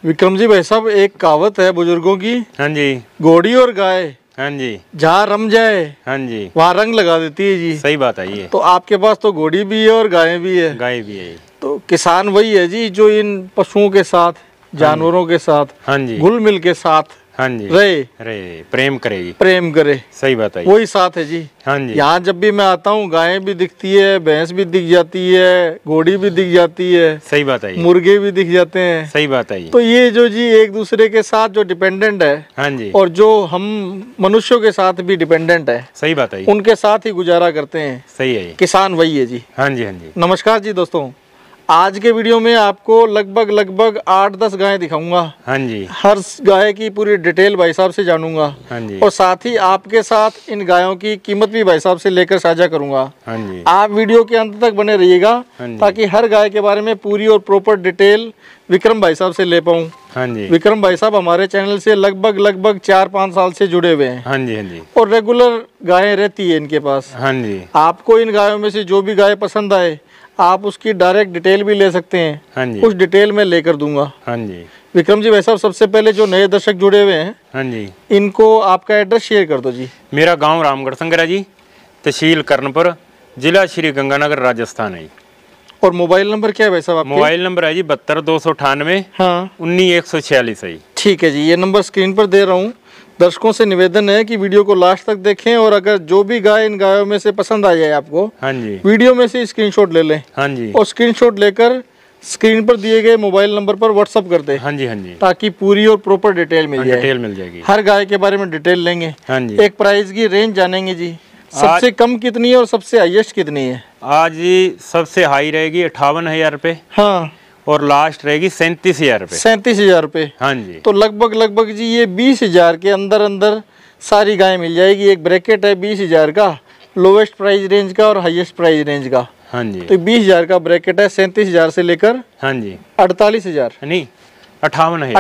विक्रम जी भाई साहब, एक कहावत है बुजुर्गों की। हाँ जी। घोड़ी और गाय हाँ जी। जहाँ रम जाए हाँ जी, वहाँ रंग लगा देती है जी। सही बात है ये। तो आपके पास तो घोड़ी भी है और गाय भी है। गाय भी है। तो किसान वही है जी जो इन पशुओं के साथ, जानवरों के साथ हाँ जी, घुल मिल के साथ हाँ जी, रहे, प्रेम करेगी। प्रेम करे, सही बात है, वही साथ है जी। हाँ जी। यहाँ जब भी मैं आता हूँ गायें भी दिखती है, भैंस भी दिख जाती है, घोड़ी भी दिख जाती है, सही बात है, मुर्गे भी दिख जाते हैं। सही बात है। तो ये जो जी एक दूसरे के साथ जो डिपेंडेंट है, हाँ जी, और जो हम मनुष्यों के साथ भी डिपेंडेंट है, सही बात है, उनके साथ ही गुजारा करते हैं। सही है, किसान वही है जी। हाँ जी, हाँ जी। नमस्कार जी दोस्तों, आज के वीडियो में आपको लगभग 8-10 गायें दिखाऊंगा। हाँ जी, हर गाय की पूरी डिटेल भाई साहब से जानूंगा। हाँ जी, और साथ ही आपके साथ इन गायों की कीमत भी भाई साहब से लेकर साझा करूंगा। हाँ जी। आप वीडियो के अंत तक बने रहिएगा ताकि हर गाय के बारे में पूरी और प्रॉपर डिटेल विक्रम भाई साहब से ले पाऊँ। हाँ जी। विक्रम भाई साहब हमारे चैनल से लगभग 4-5 साल से जुड़े हुए हैं। हाँ जी, हाँ जी। और रेगुलर गायें रहती है इनके पास। हाँ जी। आपको इन गायों में से जो भी गाय पसंद आए आप उसकी डायरेक्ट डिटेल भी ले सकते हैं। हाँ जी, कुछ डिटेल में लेकर दूंगा। हाँ जी। विक्रम जी भाई साहब, सबसे पहले जो नए दर्शक जुड़े हुए हैं, हाँ जी, इनको आपका एड्रेस शेयर कर दो जी। मेरा गांव रामगढ़ संगरा जी, तहसील कर्णपुर, जिला श्री गंगानगर, राजस्थान है। और मोबाइल नंबर क्या है भाई साहब आपके? मोबाइल नंबर है जी 72 298 हाँ 19 146 है। ठीक है जी, ये नंबर स्क्रीन पर दे रहा हूँ। दर्शकों से निवेदन है कि वीडियो को लास्ट तक देखें और अगर जो भी गाय इन गायों में से पसंद आ जाए आपको, हाँ जी, वीडियो में से स्क्रीनशॉट ले लें। हाँ जी, और स्क्रीनशॉट लेकर स्क्रीन पर दिए गए मोबाइल नंबर पर व्हाट्सअप कर दे। हाँ जी, हाँ जी, ताकि पूरी और प्रॉपर डिटेल मिल जाए। डिटेल मिल जाएगी। हर गाय के बारे में डिटेल लेंगे। हाँ जी। एक प्राइस की रेंज जानेंगे जी। सबसे कम कितनी है और सबसे हाईएस्ट कितनी है? आज जी सबसे हाई रहेगी 58,000 रुपये। हाँ। और लास्ट रहेगी 37,000 रुपये। 37,000 रुपये। हाँ जी। तो लगभग जी ये 20,000 के अंदर सारी गाय मिल जाएगी। एक ब्रैकेट है 20,000 का, लोवेस्ट प्राइस रेंज का और हाईएस्ट प्राइस रेंज का। हाँ जी। तो 20,000 का ब्रैकेट है, 37,000 से लेकर हाँ जी 48,000 नहीं 58,000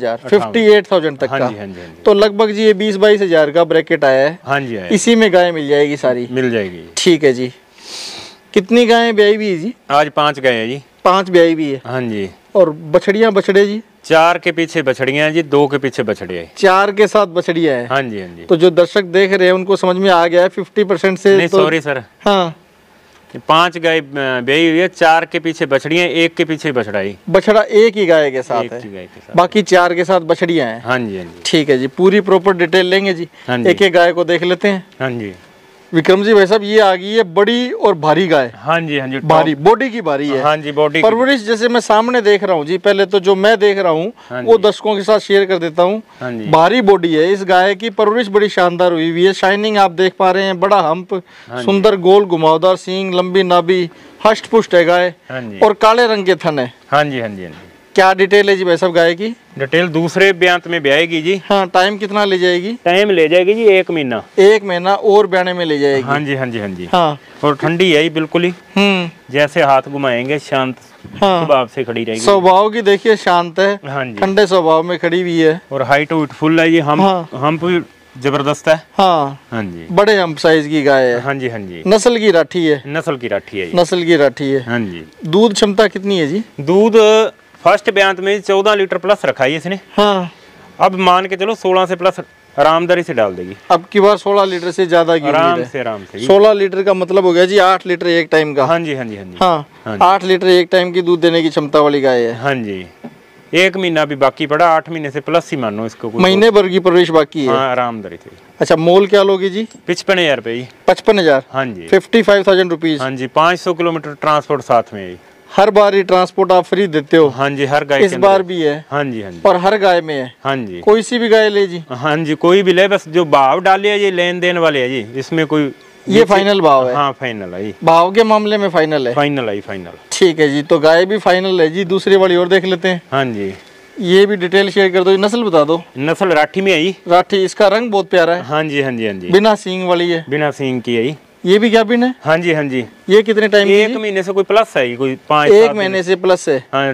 58,000 तक हाँ का। जी, हाँ जी, हाँ जी। तो लगभग जी ये 20-22,000 का ब्रैकेट आया है। हाँ जी, इसी में गाय मिल जाएगी सारी। मिल जाएगी। ठीक है जी। कितनी गायें ब्याई भी है जी? आज 5 गए हैं जी। 5 ब्याई भी है। हाँ जी। और बछड़ियाँ बछड़े जी? 4 के पीछे बछड़ियाँ हैं जी, 2 के पीछे बछड़े हैं। 4 के साथ बछड़ियाँ हैं। हाँ जी, हाँ जी। तो जो दर्शक देख रहे हैं उनको समझ में आ गया है 50% से? नहीं सॉरी सर। हाँ 5 गाय ब्याई हुई है, 4 के पीछे बछड़ियाँ, 1 के पीछे बछड़ा ही। बछड़ा एक ही गाय के साथ एक है, ही गाय के साथ। बाकी 4 के साथ बछड़ियाँ हैं। हाँ जी, हाँ जी। ठीक है जी, पूरी प्रॉपर डिटेल लेंगे जी। हाँ जी। एक एक गाय को देख लेते हैं। हाँ जी। विक्रम जी भाई साहब, ये आ गई है बड़ी और भारी गाय। हाँ जी, हाँ जी। भारी, बॉडी की भारी है। हाँ जी, बॉडी परवरिश जैसे मैं सामने देख रहा हूँ जी, पहले तो जो मैं देख रहा हूँ हाँ वो दर्शकों के साथ शेयर कर देता हूँ। हाँ जी। भारी बॉडी है इस गाय की, परवरिश बड़ी शानदार हुई हुई है। शाइनिंग आप देख पा रहे हैं, बड़ा हम्प, सुंदर गोल घुमावदार सींग, लंबी नाभि, हष्ट पुष्ट है गाय। हाँ जी। और काले रंग के थन है। हाँ जी, हाँ जी, हाँ जी। क्या डिटेल है जी भाई साहब गाय की? डिटेल दूसरे ब्यांत में ब्याएगी जी। हाँ, टाइम कितना ले जाएगी? टाइम ले जाएगी जी 1 महीना। 1 महीना और ब्याने में ले जाएगी। हाँ जी, हाँ जी, हाँ जी। हाँ। और ठंडी है बिल्कुल ही, जैसे हाथ घुमाएंगे शांत स्वभाव से खड़ी रहेगी। स्वभाव की देखिए शांत है। हाँ जी। ठंडे स्वभाव में खड़ी हुई है। और हाइट वेट फुल है ये, हम भी जबरदस्त है। हाँ हाँ जी। बड़े हम साइज की गाय है। हाँ जी, हाँ जी। नस्ल की राठी है। नस्ल की राठी है ये। नस्ल की राठी है। हाँ जी। दूध क्षमता कितनी है जी? दूध फर्स्ट ब्यांत में 14 लीटर प्लस रखा है इसने। हाँ। अब मान के चलो 16 से प्लस आरामदारी से डाल देगी। अब की बार 16 लीटर से ज्यादा की आराम से 16 लीटर का मतलब हो गया जी 8 लीटर एक टाइम का। हाँ जी, हाँ जी, हाँ जी। हाँ 8 लीटर एक टाइम की दूध देने की क्षमता वाली गाय है। हाँ जी। 1 महीना भी बाकी पड़ा, 8 महीने से प्लस ही मानो इसको। महीने भर की परवरिश बाकी है। हाँ, आरामदारी से। अच्छा, मोल क्या लोगे जी? 55,000 रुपये जी। 55,000? हाँ जी। 55,000 रुपीज। हाँ जी। 500 किलोमीटर ट्रांसपोर्ट साथ में है। हर बार ही ट्रांसपोर्ट आप फ्री देते हो? हाँ जी, हर गाय इस बार भी है? हाँ जी, हाँ जी। और हर गाय में है? हाँ जी। कोई सी भी गाय ले जी? हाँ जी, कोई भी ले, बस जो भाव डाले है ये लेन देन वाले है जी, इसमें कोई ये फाइनल भाव है? हाँ फाइनल है। भाव के मामले में फाइनल है? फाइनल है, फाइनल। ठीक है जी, तो गाय भी फाइनल है जी। दूसरी वाली और देख लेते हैं। हाँ जी। ये भी डिटेल शेयर कर दो, नस्ल बता दो। नस्ल राठी में है। राठी, इसका रंग बहुत प्यारा है। हाँ जी, हाँ जी, हाँ जी। बिना सींग वाली है? बिना सींग की है। ये भी क्या बिन है? हाँ जी, हाँ जी। ये कितने टाइम की? 1 महीने से कोई प्लस है, कोई 5 1 महीने से प्लस है। हाँ,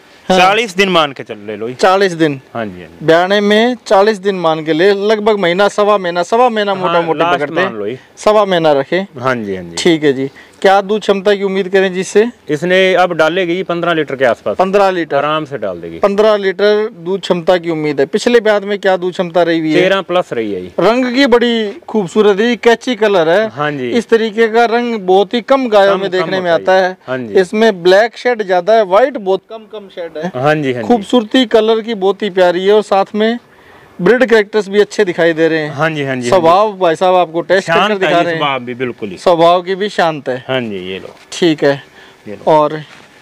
40 दिन मान के चल ले लो। 40 दिन? हाँ जी, हाँ जी। ब्याने में 40 दिन मान के ले, लगभग महीना सवा महीना मोटा मोटा पकड़ते हैं, सवा महीना रखे। हाँ जी, हाँ जी। ठीक है जी। क्या दूध क्षमता की उम्मीद करें जिससे? इसने अब डालेगी 15 लीटर के आसपास, 15 लीटर आराम से डाल देगी। 15 लीटर दूध क्षमता की उम्मीद है। पिछले ब्याज में क्या दूध क्षमता रही हुई है? 13 प्लस रही है। रंग की बड़ी खूबसूरत है, कैची कलर है। हाँ जी, इस तरीके का रंग बहुत ही कम गायों में देखने में आता है। हाँ जी, इसमें ब्लैक शेड ज्यादा है, व्हाइट बहुत कम शेड है। हाँ जी, हाँ जी। खूबसूरती कलर की बहुत ही प्यारी है और साथ में ब्रिड कैरेक्टर्स भी अच्छे दिखाई दे रहे हैं। हाँ जी, हाँ जी। स्वभाव भाई साहब आपको टेस्ट करके दिखा रहे हैं, स्वभाव भी बिल्कुल ही, स्वभाव की भी शांत है। हाँ जी, ये लो। ठीक है, ये लो। और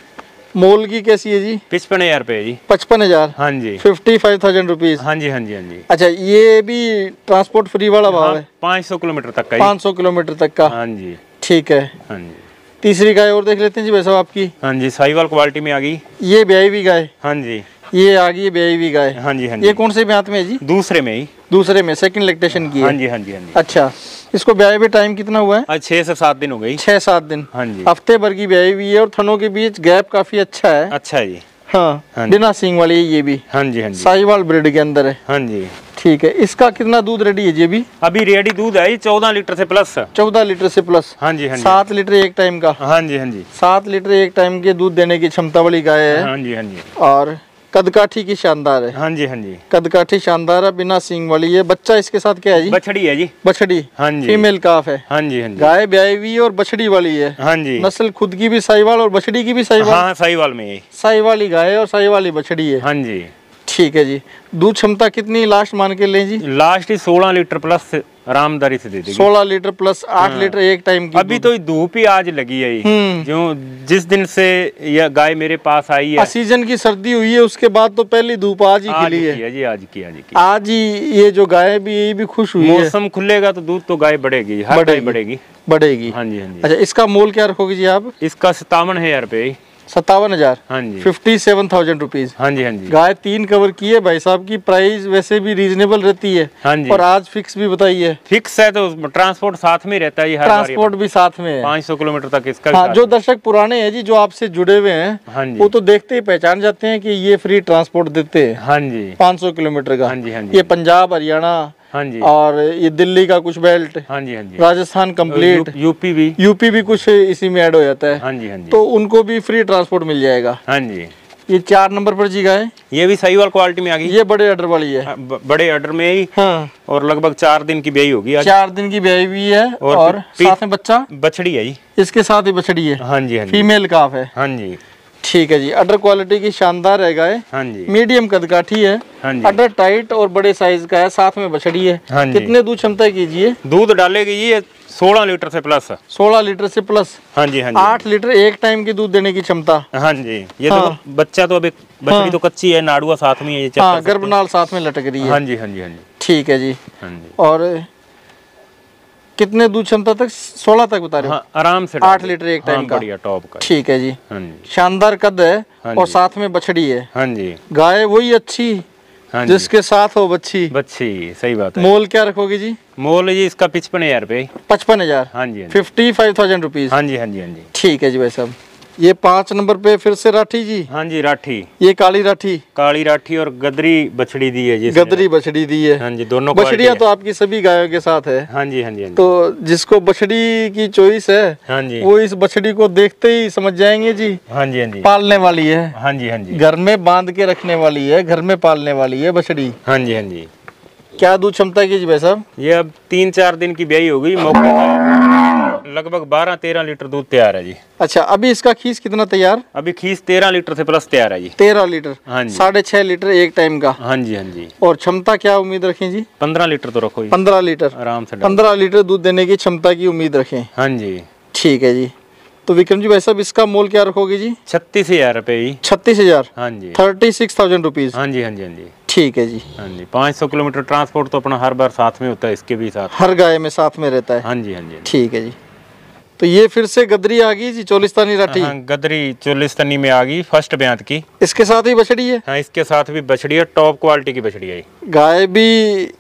मोल की कैसी है जी? 55,000 रुपए जी। 55,000, हाँ जी, 55,000 रुपीज। हाँ जी, हाँ जी, हाँ जी। अच्छा, ये भी ट्रांसपोर्ट फ्री वाला भाव है? 500 किलोमीटर तक का। 500 किलोमीटर तक का। हाँ जी, ठीक है। हाँ जी। तीसरी गाय और देख लेते हैं जी भाई साहब आपकी। हाँ जी, साहिवाल क्वालिटी में आ गई। ये ब्याई हुई गाय? हाँ जी, ये आ गई ब्याई हुई गाय। हाँ जी, हाँ ये जी। कौन से ब्यात में है जी? दूसरे में ही। दूसरे में, सेकंड लैक्टेशन की है? हाँ जी, हाँ जी, हाँ जी। अच्छा, इसको ब्याई हुए टाइम कितना हुआ है? आज 6 से 7 दिन हो गई। 6-7 दिन। हाँ जी, हफ्ते भर की ब्याई हुई है और थनों के बीच गैप काफी अच्छा है। अच्छा जी। हाँ, हाँ जी। बिना सींग वाली है ये भी, हाँ जी, हाँ जी, साहिवाल ब्रीड के अंदर है। हाँ जी। ठीक है, इसका कितना दूध रेडी है जी अभी? अभी रेडी दूध है 14 लीटर से प्लस। 14 लीटर से प्लस। हाँ जी, हाँ जी। 7 लीटर एक टाइम का? हाँ जी, हाँ जी। 7 लीटर एक टाइम के दूध देने की क्षमता वाली गाय है। हाँ जी, हाँ जी। और कदकाठी की शानदार है। हाँ जी, हाँ जी। कदकाठी शानदार है, बिना सींग वाली है। बच्चा इसके साथ क्या है जी? बछड़ी है जी। बछड़ी? हाँ जी। फीमेल काफ है? हाँ जी, हाँ जी। गाय ब्याई हुई है और बछड़ी वाली है। हाँ जी। नस्ल खुद की भी साहिवाल और बछड़ी की भी साहिवाल? हाँ, साहिवाल में ही। साहिवाली गाय है और साहिवाली बछड़ी है। हाँ जी। ठीक है जी। दूध क्षमता कितनी लास्ट मान के लें जी? लास्ट ही 16 लीटर प्लस आरामदारी से दे देगी। 16 लीटर प्लस 8 लीटर एक टाइम की। अभी तो धूप ही आज लगी है जो जिस दिन से यह गाय मेरे पास आई है। सीजन की सर्दी हुई है उसके बाद तो पहली धूप आज ही खिली है जी। आज की आज ही ये जो गाय भी ये भी खुश हुई है। मौसम खुलेगा तो दूध तो गाय बढ़ेगी, हर गाय बढ़ेगी। हाँ जी, हाँ जी। अच्छा, इसका मोल क्या रखोगे जी आप? इसका 57,000 रुपए। 57,000? हाँ जी, 57,000 रुपीज। हाँ जी, हाँ जी। गाय 3 कवर की है भाई साहब की। प्राइस वैसे भी रीजनेबल रहती है। हाँ जी। और आज फिक्स भी बताइए? फिक्स है तो ट्रांसपोर्ट साथ में रहता है, ट्रांसपोर्ट भी साथ में है। 500 किलोमीटर तक इसका। हाँ, जो दर्शक पुराने हैं जी, जो आपसे जुड़े हुए हैं, हाँ जी, वो तो देखते ही पहचान जाते हैं कि ये फ्री ट्रांसपोर्ट देते हैं। हाँ जी, 500 किलोमीटर का। हाँ जी, हाँ जी। ये पंजाब, हरियाणा, हाँ जी, और ये दिल्ली का कुछ बेल्ट, हाँ जी, हाँ जी, राजस्थान कंप्लीट, यूपी भी कुछ इसी में ऐड हो जाता है। हाँ जी, हाँ जी। तो उनको भी फ्री ट्रांसपोर्ट मिल जाएगा। हाँ जी। ये 4 नंबर पर जी गाय, ये भी साहिवाल क्वालिटी में आ गई। ये बड़े ऑर्डर वाली है। बड़े ऑर्डर में ही। हाँ। और लगभग 4 दिन की ब्याई होगी आज। 4 दिन की ब्याई हुई है और साथ में बच्चा? बछड़ी है जी। इसके साथ ही बछड़ी है? हाँ जी, हाँ जी। फीमेल काफ है? हाँ जी। ठीक है जी। अडर क्वालिटी की शानदार है गाय। हाँ जी। मीडियम कदकाठी है। हाँ जी। अडर टाइट और बड़े साइज का है, साथ में बछड़ी है। हाँ जी। कितने दूध क्षमता कीजिए? दूध डालेगी ये 16 लीटर से प्लस। 16 लीटर से प्लस? हाँ जी, हाँ जी। 8 लीटर एक टाइम की दूध देने की क्षमता? हाँ जी। ये हाँ। तो बच्चा तो अभी बछड़ी तो कच्ची है, नाड़ुआ साथ में ये। हाँ, गर्भनाल साथ में लटक रही है। हाँ जी, हाँ जी, हाँ जी। ठीक है जी। हाँ जी। और कितने दूध क्षमता तक? 16 तक बता रहे हो? हाँ, आराम से 8 लीटर एक टाइम का। बढ़िया टॉप का। ठीक है जी। हाँ जी। शानदार कद है। हाँ और जी। साथ में बछड़ी है। हाँ जी। गाय वही अच्छी हाँ जी। जिसके साथ हो बच्ची। सही बात है। मोल क्या रखोगे जी? मोल जी इसका 55,000 रुपए। 55,000? हाँ जी, 55,000 रुपीज। हाँ जी, हाँ जी, हाँ जी। ठीक है जी भाई साहब। ये 5 नंबर पे फिर से राठी जी। हाँ जी, राठी। ये काली राठी? काली राठी और गदरी बछड़ी दी है जी। गदरी बछड़ी दी है? हाँ जी, दोनों बछड़ियाँ तो आपकी सभी गायों के साथ है? हाँ जी, हाँ जी, हाँ जी। तो जिसको बछड़ी की चॉइस है, हाँ जी, वो इस बछड़ी को देखते ही समझ जाएंगे जी। हाँ जी, हाँ जी। पालने वाली है। हाँ जी, हाँ जी। घर में बांध के रखने वाली है, घर में पालने वाली है बछड़ी। हाँ जी, हाँ जी। क्या दूध क्षमता की जी भाई साहब? ये अब 3-4 दिन की ब्याई हो गई, मौके पर लगभग 12-13 लीटर दूध तैयार है जी। अच्छा, अभी इसका खीस कितना तैयार? अभी खीस 13 लीटर से प्लस तैयार है जी। 13 लीटर? हाँ जी। 6.5 लीटर एक टाइम का? हाँ जी, हाँ जी। और क्षमता क्या उम्मीद रखें जी? 15 लीटर तो रखो जी। 15 लीटर आराम से। 15 लीटर दूध देने की क्षमता की उम्मीद रखें। हाँ जी। ठीक है जी। तो विक्रम जी भाई साहब, इसका मोल क्या रखोगे जी? 36,000 रुपए जी। 36,000? हाँ जी। 36,000 रुपीज। हाँ जी, हाँ जी, हाँ जी। ठीक है जी। हाँ जी। 500 किलोमीटर ट्रांसपोर्ट तो अपना हर बार साथ में होता है, इसके भी साथ। हर गाय में साथ में रहता है? हाँ जी, हाँ जी। ठीक है जी। तो ये फिर से गदरी आ गई जी, चोलिस्तानी राठी? हाँ, गदरी चोलिस्तानी में आ गई, फर्स्ट ब्यात की। इसके साथ ही बछड़ी है? हाँ, इसके साथ भी बछड़ी है, टॉप क्वालिटी की बछड़ी है। गाय भी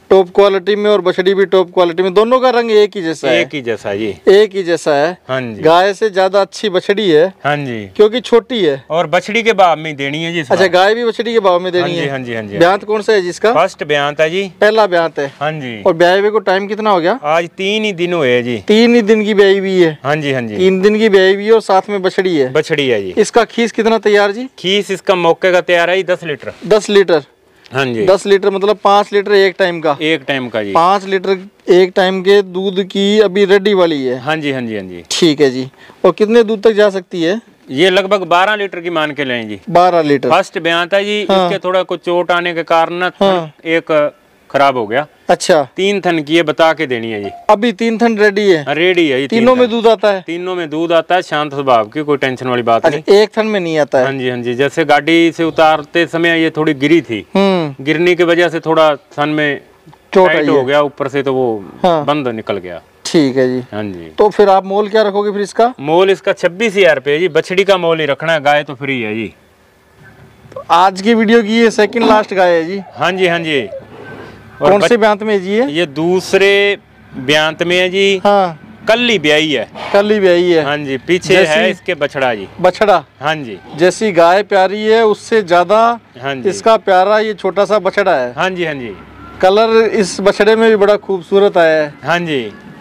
टॉप क्वालिटी में और बछड़ी भी टॉप क्वालिटी में, दोनों का रंग एक ही जैसा है। एक ही जैसा जी, एक ही जैसा है। हाँ जी। गाय से ज्यादा अच्छी बछड़ी है, हाँ जी, क्योंकि छोटी है। और बछड़ी के भाव में देनी है जी इस अच्छा, बार। गाय भी बछड़ी के भाव में देनी है। हाँ जी, हाँ जी। ब्यांत कौन सा है जिसका? फर्स्ट ब्यांत है जी, पहला ब्यांत है। हाँ जी। और ब्याहे हुए को टाइम कितना हो गया? आज 3 ही दिन हुए जी। 3 ही दिन की ब्याही हुई है। हाँ जी, हाँ जी। 3 दिन की ब्याही हुई है और साथ में बछड़ी है। बछड़ी है जी। इसका खीस कितना तैयार जी? खीस इसका मौके का तैयार है जी 10 लीटर। 10 लीटर। हाँ जी, 10 लीटर मतलब 5 लीटर एक टाइम का। एक टाइम का जी। 5 लीटर एक टाइम के दूध की अभी रेडी वाली है। हाँ जी, हाँ जी, हाँ जी। ठीक है जी। और कितने दूध तक जा सकती है? ये लगभग 12 लीटर की मान के लें जी। 12 लीटर। फर्स्ट ब्यांत है जी। हाँ। इसके थोड़ा कुछ चोट आने के कारण ना हाँ। एक खराब हो गया। अच्छा, 3 थन की है, बता के देनी है जी। अभी 3 थन रेडी है। रेडी है जी। तीनों में दूध आता है? तीनों में दूध आता है, शांत स्वभाव की, कोई टेंशन वाली बात नहीं। अच्छा, एक थन में नहीं आता है? हाँ जी, हाँ जी। जैसे गाड़ी से उतारते समय ये थोड़ी गिरी थी, गिरने की वजह से थोड़ा थन में चोट टाइट आई हो है। गया ऊपर से, तो वो हाँ। बंद निकल गया। ठीक है जी। हाँ जी। तो फिर आप मोल क्या रखोगे फिर इसका? मोल इसका 26,000 रुपये जी। बछड़ी का मोल ही रखना है, गाय तो फ्री है जी। तो आज की वीडियो की ये सेकंड लास्ट गाय है जी। हाँ जी, हाँ जी। और कौन से ब्यांत में है जी ये दूसरे ब्यांत में है जी। हाँ, कल ही ब्याई है। कल ही ब्याही है। हाँ जी, पीछे जैसी- है इसके बछड़ा जी। बछड़ा। हाँ जी, जैसी गाय प्यारी है उससे ज्यादा हाँ जी। इसका प्यारा ये छोटा सा बछड़ा है। हाँ जी, हाँ जी। कलर इस बछड़े में भी बड़ा खूबसूरत आया है। हाँ जी।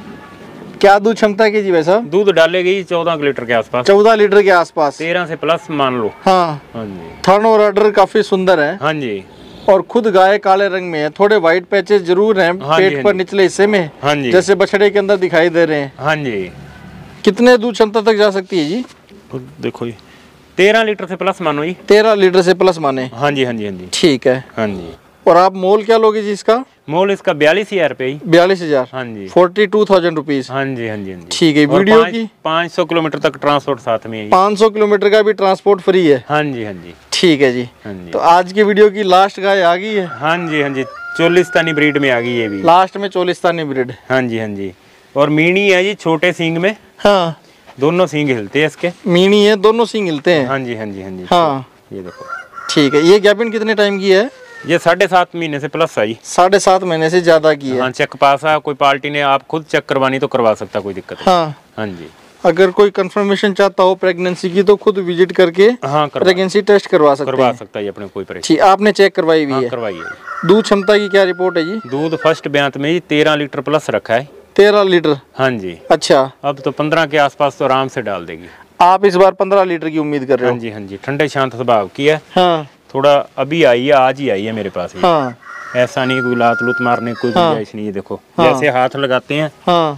क्या दूध क्षमता की जी भाई साहब? दूध डालेगी 14 लीटर के आसपास। 14 लीटर के आसपास। 13 से प्लस मान लो। हाँ, हाँ जी, थन और ऑर्डर काफी सुंदर है। हाँ जी, और खुद गाय काले रंग में है, थोड़े व्हाइट पैचेस जरूर हैं हाँ जी, पेट हाँ पर जी। निचले हिस्से में, हाँ जी। जैसे बछड़े के अंदर दिखाई दे रहे हैं। हाँ जी। कितने दूध क्षमता तक जा सकती है जी? देखो जी, 13 लीटर से प्लस मानो जी। 13 लीटर से प्लस माने। हाँ जी, हाँ जी, हाँ जी। ठीक है। हाँ जी। और आप मोल क्या लोगे जी इसका? मोल इसका 42,000 रुपये ही। 42,000। हाँ जी, 42,000 रुपीज। हाँ जी, हाँ जी, हाँ जी। ठीक है। और वीडियो की 500 किलोमीटर तक ट्रांसपोर्ट साथ में है जी। 500 किलोमीटर का भी ट्रांसपोर्ट फ्री है। हाँ जी, हाँ जी, ठीक है जी। हाँ जी। तो आज की वीडियो की लास्ट गाय आ गई है। हाँ जी, हाँ जी। चोलिस्तानी ब्रीड में आ गई ये भी। लास्ट में चोलिस्तानी ब्रीड। हाँ जी, हाँ जी। और मीणी है जी, छोटे सींग में। हाँ, दोनों सींग हिलते हैं इसके। मीणी है, दोनों सींग हिलते हैं। हाँ जी, हाँ जी, हाँ जी। हाँ, ये देखो। ठीक है। ये गैपिन कितने टाइम की है? ये 7.5 महीने से प्लस है जी। 7.5 महीने से ज्यादा की है। हाँ, चेक पास है। कोई पार्टी ने आप खुद चेक करवानी तो करवा सकता, कोई दिक्कत नहीं। हाँ, हाँ जी, अगर कोई कंफर्मेशन चाहता हो प्रेगनेंसी की तो खुद विजिट करके हाँ प्रेगनेंसी टेस्ट करवा सकते करवा हैं। सकता है अपने, कोई परेशानी। ठीक, आपने चेक करवाई हुई हाँ, है। करवाइए। दूध क्षमता की क्या रिपोर्ट है जी? दूध फर्स्ट ब्यांत में ही 13 लीटर प्लस रखा है। 13 लीटर। हाँ जी। अच्छा, अब तो 15 के आसपास तो आराम से डाल देगी। आप इस बार 15 लीटर की उम्मीद कर रहे हाँ हो? जी, हाँ जी। ठंडे शांत स्वभाव की है। हाँ, थोड़ा अभी आई है, आज ही आई है मेरे पास ये। हाँ, ऐसा नहीं कोई लात लूत मारने की कोई हाँ। गुंजाइश नहीं है। देखो हाँ। जैसे हाथ लगाते हैं, हाँ,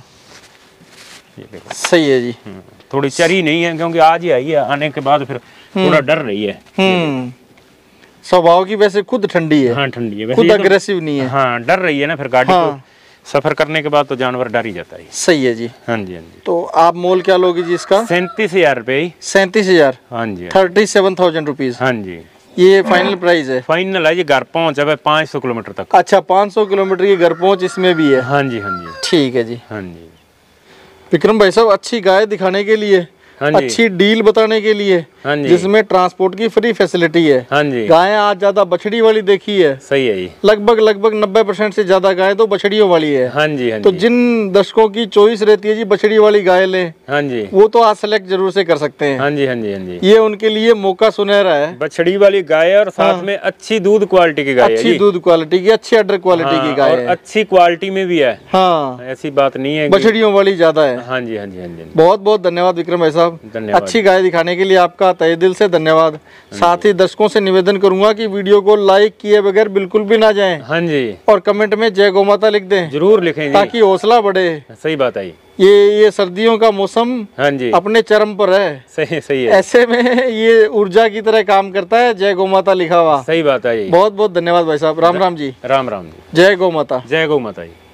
ये देखो। सही है जी। थोड़ी चरी नहीं है, क्योंकि आज ही आई है। आने के बाद फिर थोड़ा डर रही है। स्वभाव की वैसे खुद ठंडी है। हाँ, ठंडी है। वैसे खुद ये तो- अग्रेसिव नहीं है। हाँ, डर रही है ना, फिर गाड़ी हाँ। को सफर करने के बाद तो जानवर डर ही जाता है। सही है जी। हाँ जी, हाँ जी। तो आप मोल क्या लोगे जी इसका? 37,000 रुपये ही। 37,000। हाँ जी, 37,000 रुपीज। हाँ जी। ये फाइनल प्राइस है? फाइनल है जी, घर पहुंच है 500 किलोमीटर तक। अच्छा, 500 किलोमीटर की घर पहुंच इसमें भी है? हाँ जी, हाँ जी, ठीक है जी। हाँ जी। विक्रम भाई साहब, अच्छी गाय दिखाने के लिए, हाँ जी, अच्छी डील बताने के लिए, हाँ जी, जिसमें ट्रांसपोर्ट की फ्री फैसिलिटी है। हाँ जी। गायें आज ज्यादा बछड़ी वाली देखी है। सही है जी। लगभग 90% से ज्यादा गाय तो बछड़ियों वाली है। हाँ जी, हाँ तो जी, जिन दर्शकों की चॉइस रहती है जी बछड़ी वाली गाय लें, हाँ जी, वो तो आज सेलेक्ट जरूर से कर सकते हैं। हाँ जी, हाँ जी, हाँ जी। ये उनके लिए मौका सुनहरा है। बछड़ी वाली गाय है और साथ में अच्छी दूध क्वालिटी की गाय है अच्छी जी। दूध क्वालिटी की, अच्छी अडर क्वालिटी की गाय और है। अच्छी क्वालिटी में भी है। हाँ, ऐसी बात नहीं है कि- बछड़ियों वाली ज्यादा है। हाँ जी, हाँ जी, हाँ जी। बहुत बहुत धन्यवाद विक्रम भाई साहब। धन्यवाद। अच्छी गाय दिखाने के लिए आपका तहे दिल से धन्यवाद। साथ ही दर्शकों से निवेदन करूंगा कि वीडियो को लाइक किए बगैर बिल्कुल भी ना जाएं हाँ जी, और कमेंट में जय गौ माता लिख दें, जरूर लिखें जी। ताकि हौसला बढ़े। सही बात है जी। ये सर्दियों का मौसम हाँ जी, अपने चरम पर है। सही सही है। ऐसे में ये ऊर्जा की तरह काम करता है। जय गौ माता लिखा हुआ। सही बात है जी। बहुत बहुत धन्यवाद भाई साहब। राम राम जी। राम राम जी। जय गौ माता। जय गौ माता जी।